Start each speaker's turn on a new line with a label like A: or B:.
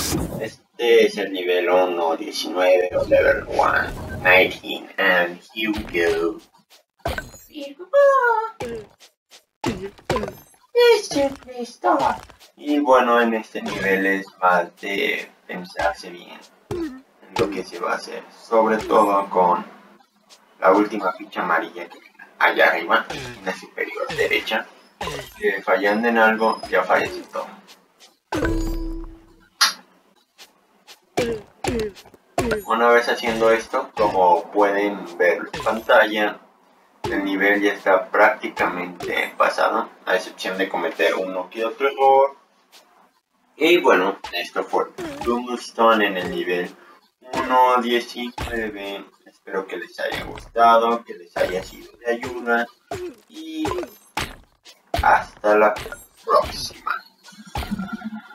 A: Este es el nivel 1.19 o level 1.19 and here we go. Y bueno, en este nivel es más de pensarse bien en lo que se va a hacer, sobre todo con la última ficha amarilla que allá arriba, en la superior derecha, que fallando en algo ya fallece todo. Una vez haciendo esto, como pueden ver en pantalla, el nivel ya está prácticamente pasado, a excepción de cometer uno que otro error. Y bueno, esto fue Tumblestone en el nivel 1.19. Espero que les haya gustado, que les haya sido de ayuda y hasta la próxima.